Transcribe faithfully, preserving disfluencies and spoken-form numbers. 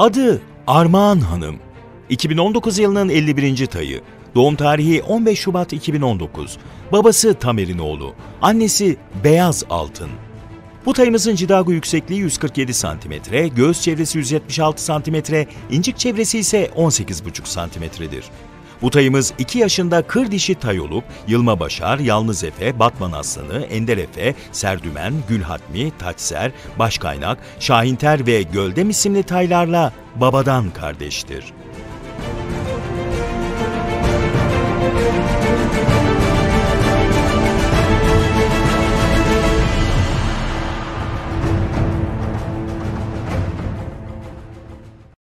Adı Armağan Hanım. iki bin on dokuz yılının elli birinci tayı. Doğum tarihi on beş Şubat iki bin on dokuz. Babası Tamer'in oğlu. Annesi Beyaz Altın. Bu tayımızın cidago yüksekliği yüz kırk yedi santimetre, göğüs çevresi yüz yetmiş altı santimetre, incik çevresi ise on sekiz buçuk santimetredir. Bu tayımız iki yaşında kır dişi tay olup, Yılma Başar, Yalnız Efe, Batman Aslanı, Ender Efe, Serdümen, Gülhatmi, Taçser, Başkaynak, Şahinter ve Göldem isimli taylarla babadan kardeştir.